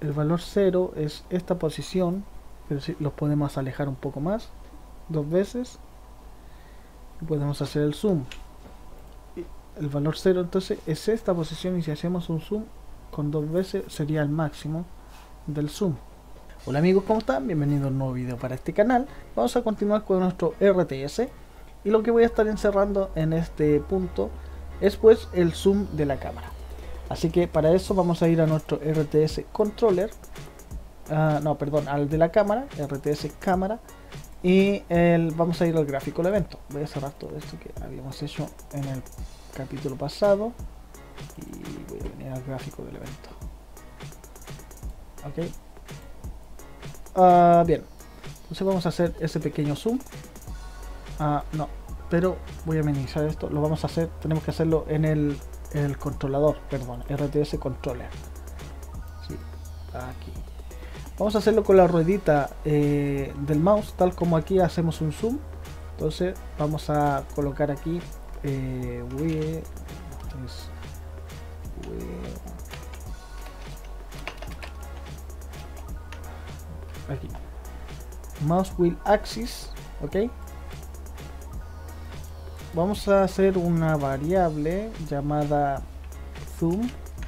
el valor 0 es esta posición, pero si los podemos alejar un poco más, 2 veces, y podemos hacer el zoom. El valor 0 entonces es esta posición, y si hacemos un zoom con 2 veces sería el máximo del zoom. Hola amigos, ¿cómo están? Bienvenidos a un nuevo video para este canal. Vamos a continuar con nuestro RTS, y lo que voy a estar encerrando en este punto es pues el zoom de la cámara. Así que para eso vamos a ir a nuestro RTS controller, al de la cámara, RTS cámara, y vamos a ir al gráfico del evento. Voy a cerrar todo esto que habíamos hecho en el capítulo pasado y voy a venir al gráfico del evento. Ok. Bien, entonces vamos a hacer ese pequeño zoom. No, pero voy a minimizar esto. Lo vamos a hacer, tenemos que hacerlo en el controlador, perdón, RTS controller. Sí, aquí. Vamos a hacerlo con la ruedita del mouse, tal como aquí hacemos un zoom. Entonces vamos a colocar aquí aquí mouse wheel axis. Ok, vamos a hacer una variable llamada zoom.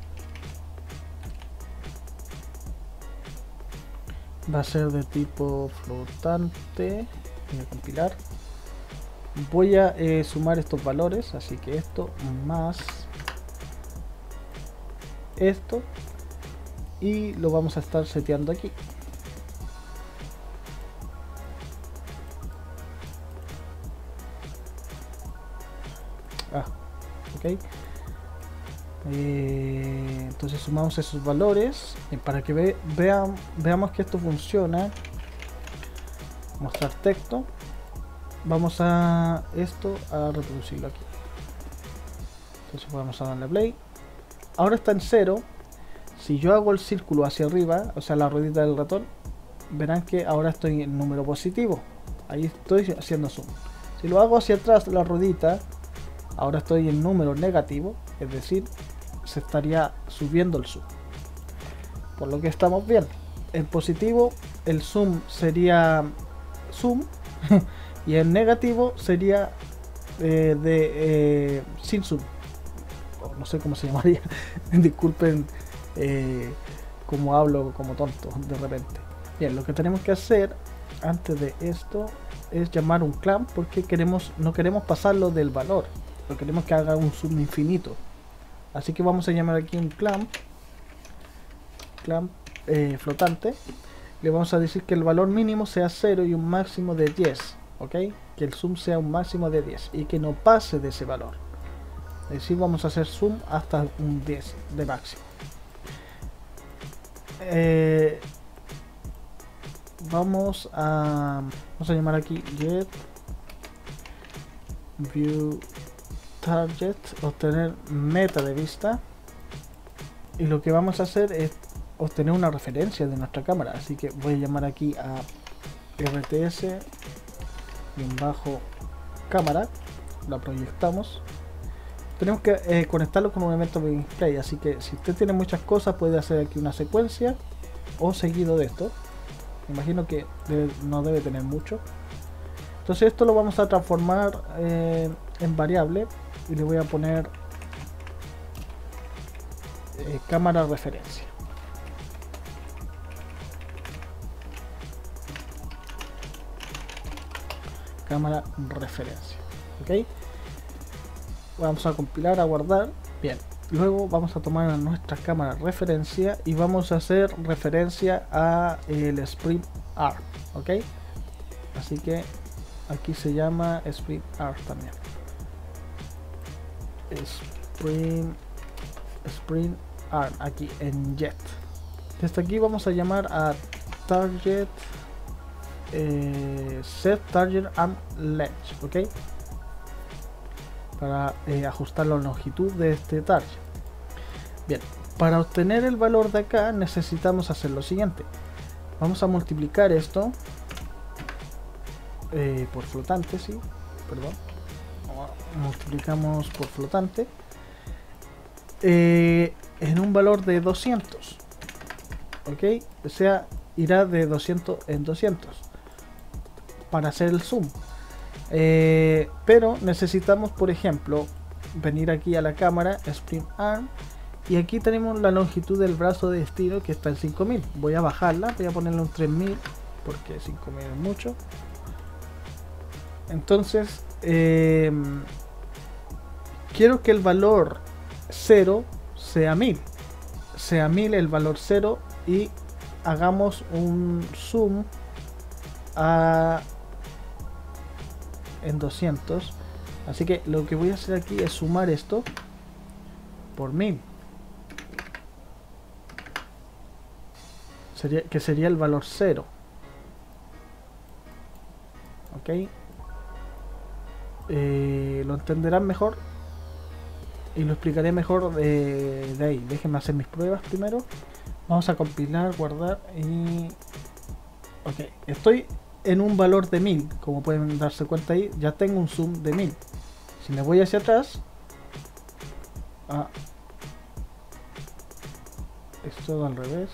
Va a ser de tipo flotante. Voy a compilar. Voy a sumar estos valores, así que esto más esto, y lo vamos a estar seteando aquí. Ok. Entonces sumamos esos valores para que veamos que esto funciona. Mostrar texto. Vamos a reproducirlo aquí. Entonces vamos a darle play. Ahora está en 0. Si yo hago el círculo hacia arriba, o sea la ruedita del ratón, verán que ahora estoy en número positivo. Ahí estoy haciendo zoom. Si lo hago hacia atrás la ruedita, ahora estoy en número negativo, es decir, se estaría subiendo el zoom. Por lo que estamos bien. En positivo el zoom sería zoom y en negativo sería sin zoom. No sé cómo se llamaría. Disculpen como hablo como tonto de repente. Bien, lo que tenemos que hacer antes de esto es llamar un clamp, porque no queremos pasarlo del valor. Lo queremos que haga un zoom infinito. Así que vamos a llamar aquí un clamp flotante. Le vamos a decir que el valor mínimo sea 0 y un máximo de 10. Ok, que el zoom sea un máximo de 10 y que no pase de ese valor. Es decir, vamos a hacer zoom hasta un 10 de máximo. Vamos a llamar aquí get view target, obtener meta de vista, y lo que vamos a hacer es obtener una referencia de nuestra cámara. Así que voy a llamar aquí a RTS cámara, la proyectamos. Tenemos que conectarlo con un evento de display, así que si usted tiene muchas cosas puede hacer aquí una secuencia o seguido de esto. Me imagino que no debe tener mucho. Entonces esto lo vamos a transformar en variable y le voy a poner cámara referencia. Cámara referencia. Ok, vamos a compilar, a guardar. Bien, luego vamos a tomar nuestra cámara referencia y vamos a hacer referencia a el sprint arm. Ok, así que aquí se llama sprint arm también. Sprint arm aquí en jet. Desde aquí vamos a llamar a target set target arm length. Ok, para ajustar la longitud de este target. Bien, para obtener el valor de acá necesitamos hacer lo siguiente. Vamos a multiplicar esto por flotante, sí, perdón. Multiplicamos por flotante en un valor de 200. ok, o sea, irá de 200 en 200 para hacer el zoom. Pero necesitamos, por ejemplo, venir aquí a la cámara, Sprint Arm, y aquí tenemos la longitud del brazo de destino que está en 5000. Voy a bajarla, voy a ponerle un 3000 porque 5000 es mucho. Entonces quiero que el valor 0 sea 1000, sea 1000 el valor 0, y hagamos un zoom en 200. Así que lo que voy a hacer aquí es sumar esto por 1000, que sería el valor 0, ok. Lo entenderán mejor y lo explicaré mejor de ahí. Déjenme hacer mis pruebas primero. Vamos a compilar, guardar y... ok, estoy en un valor de 1000, como pueden darse cuenta ahí, ya tengo un zoom de 1000. Si me voy hacia atrás, esto al revés,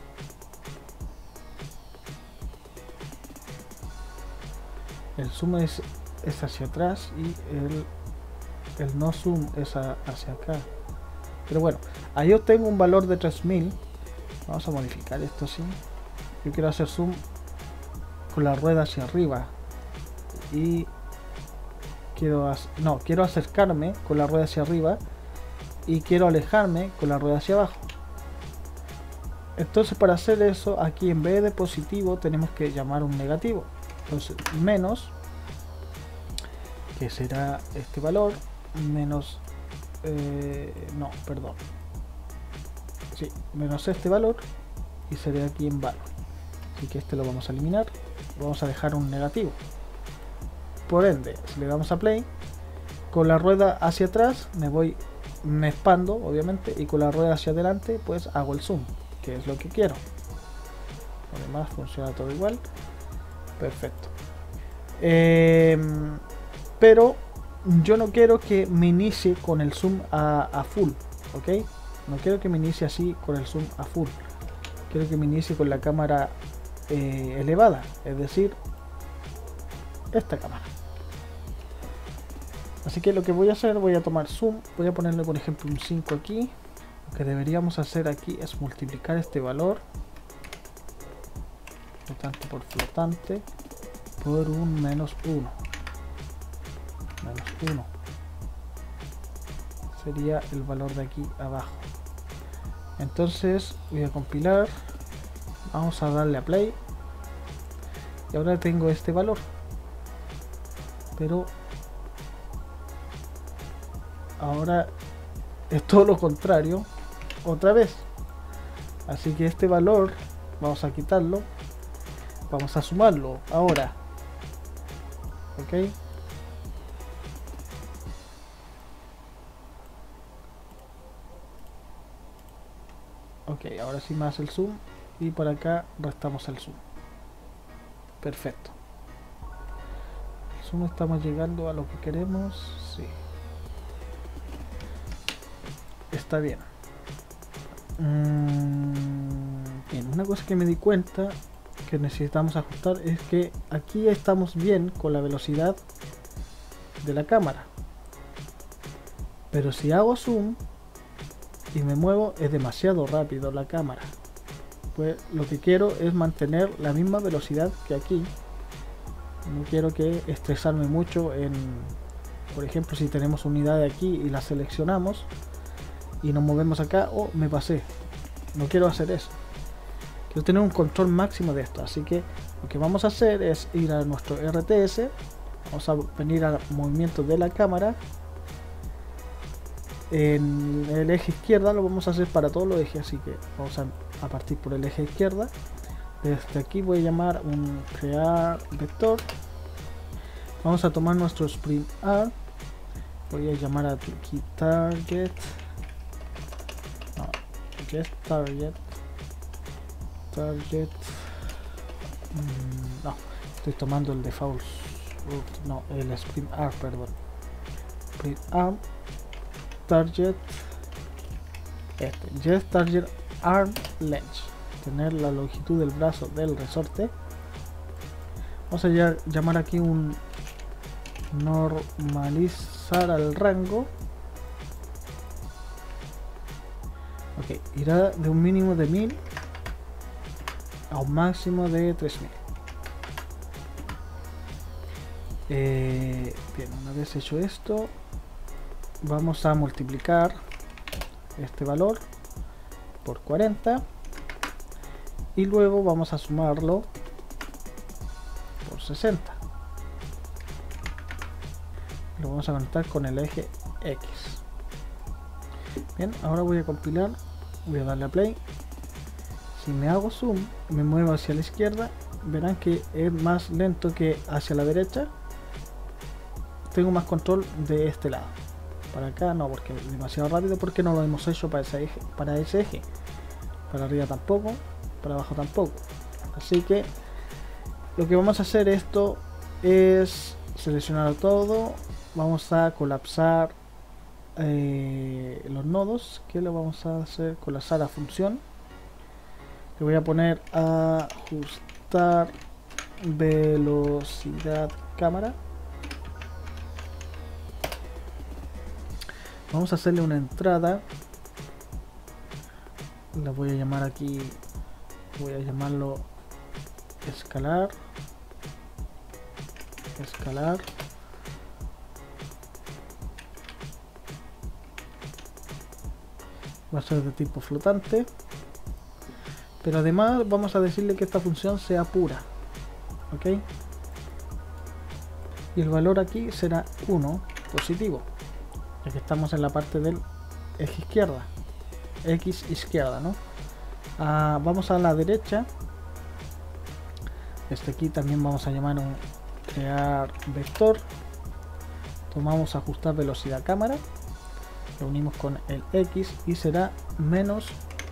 el zoom es hacia atrás y el no zoom es hacia acá. Pero bueno, ahí yo tengo un valor de 3000. Vamos a modificar esto así. Yo quiero hacer zoom con la rueda hacia arriba y quiero acercarme con la rueda hacia arriba y quiero alejarme con la rueda hacia abajo. Entonces, para hacer eso, aquí en vez de positivo tenemos que llamar un negativo. Entonces, menos, que será este valor, menos no, perdón, sí, menos este valor, y sería aquí en valor. Así que este lo vamos a eliminar, vamos a dejar un negativo. Por ende, si le damos a play, con la rueda hacia atrás me expando obviamente, y con la rueda hacia adelante pues hago el zoom, que es lo que quiero. Además funciona todo igual, perfecto. Pero yo no quiero que me inicie con el zoom a full, ok. No quiero que me inicie así con el zoom a full, quiero que me inicie con la cámara elevada, es decir, esta cámara. Así que lo que voy a hacer, voy a tomar zoom, voy a ponerle por ejemplo un 5 aquí. Lo que deberíamos hacer aquí es multiplicar este valor, flotante por flotante, por un menos 1. Menos 1 sería el valor de aquí abajo. Entonces voy a compilar, vamos a darle a play, y ahora tengo este valor, pero ahora es todo lo contrario otra vez. Así que este valor vamos a quitarlo, vamos a sumarlo ahora, ok. Ok, ahora sí más el zoom, y por acá restamos el zoom. Perfecto. El zoom, estamos llegando a lo que queremos. Sí. Está bien. Bien, una cosa que me di cuenta que necesitamos ajustar es que aquí estamos bien con la velocidad de la cámara. Pero si hago zoom y me muevo, es demasiado rápido la cámara. Pues lo que quiero es mantener la misma velocidad que aquí. No quiero que estresarme mucho en, por ejemplo, si tenemos unidad de aquí y la seleccionamos y nos movemos acá, me pasé. No quiero hacer eso. Quiero tener un control máximo de esto. Así que lo que vamos a hacer es ir a nuestro RTS. Vamos a venir al movimiento de la cámara. En el eje izquierda lo vamos a hacer para todos los ejes, así que vamos a partir por el eje izquierda. Desde aquí voy a llamar un crear vector. Vamos a tomar nuestro Sprint Arm. Voy a llamar a aquí target. No, just target. Target. No, estoy tomando el default. No, el Sprint Arm, perdón. Sprint Arm. Target, just target arm length, tener la longitud del brazo del resorte. Vamos a llamar aquí un normalizar al rango. Ok, irá de un mínimo de 1000 a un máximo de 3000. Bien, una vez hecho esto, vamos a multiplicar este valor por 40 y luego vamos a sumarlo por 60. Lo vamos a conectar con el eje X. Bien, ahora voy a compilar, voy a darle a play. Si me hago zoom, me muevo hacia la izquierda, verán que es más lento que hacia la derecha. Tengo más control de este lado. Para acá no, porque es demasiado rápido, porque no lo hemos hecho para ese eje. Para arriba tampoco, para abajo tampoco. Así que lo que vamos a hacer esto es seleccionar todo. Vamos a colapsar los nodos. Que lo vamos a hacer? Colapsar a función. Le voy a poner a ajustar velocidad cámara. Vamos a hacerle una entrada. La voy a llamar aquí, voy a llamarlo escalar. Va a ser de tipo flotante, pero además vamos a decirle que esta función sea pura, ok, y el valor aquí será 1 positivo, ya que estamos en la parte del eje izquierda, X izquierda, ¿no? Vamos a la derecha. Este aquí también vamos a llamar un crear vector. Tomamos ajustar velocidad cámara, lo unimos con el X y será -1.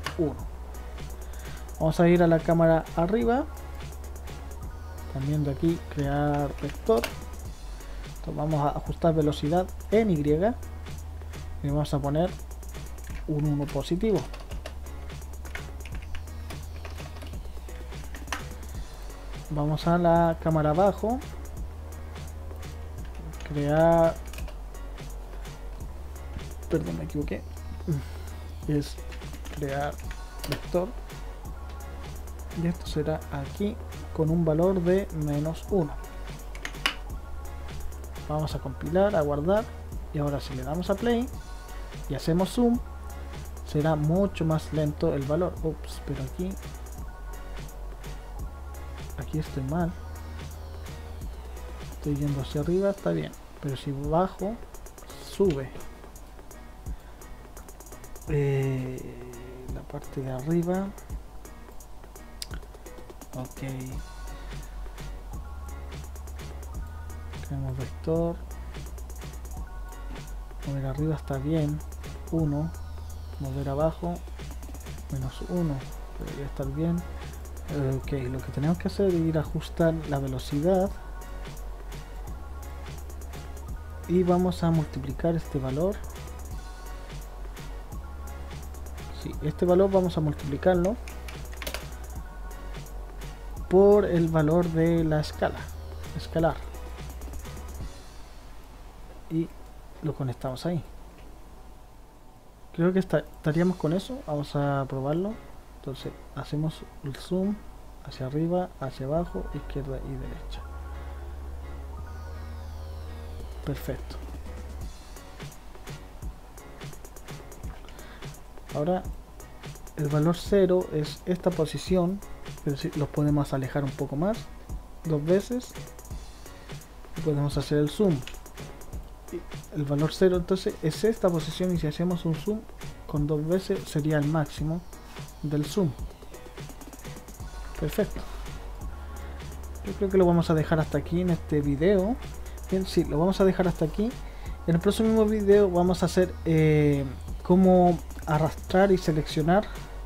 Vamos a ir a la cámara arriba, también de aquí crear vector. Vamos a ajustar velocidad en Y y vamos a poner un 1 positivo. Vamos a la cámara abajo, crear, perdón, me equivoqué, es crear vector, y esto será aquí con un valor de -1. Vamos a compilar, a guardar, y ahora si le damos a play y hacemos zoom, será mucho más lento el valor. Ups, pero aquí estoy mal, estoy yendo hacia arriba, está bien, pero si bajo, sube la parte de arriba. Ok, creamos vector, mover arriba está bien, 1, mover abajo, -1, debería estar bien. Ok, lo que tenemos que hacer es ir a ajustar la velocidad y vamos a multiplicar este valor. Sí, este valor vamos a multiplicarlo por el valor de la escalar, y lo conectamos ahí. Creo que estaríamos con eso. Vamos a probarlo. Entonces hacemos el zoom hacia arriba, hacia abajo, izquierda y derecha. Perfecto. Ahora el valor 0 es esta posición, pero si los podemos alejar un poco más, 2 veces, y podemos hacer el zoom. El valor 0 entonces es esta posición, y si hacemos un zoom con 2 veces sería el máximo del zoom. Perfecto. Yo creo que lo vamos a dejar hasta aquí en este video. Bien, sí, lo vamos a dejar hasta aquí. En el próximo video vamos a hacer cómo arrastrar y seleccionar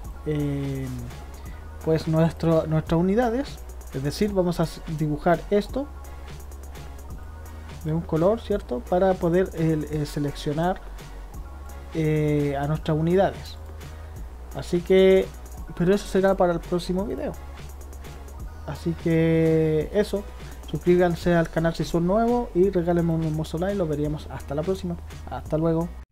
pues nuestras unidades. Es decir, vamos a dibujar esto de un color, ¿cierto? Para poder seleccionar a nuestras unidades. Así que pero eso será para el próximo video. Así que eso, suscríbanse al canal si son nuevos y regálenme un hermoso like. Los veríamos hasta la próxima. Hasta luego.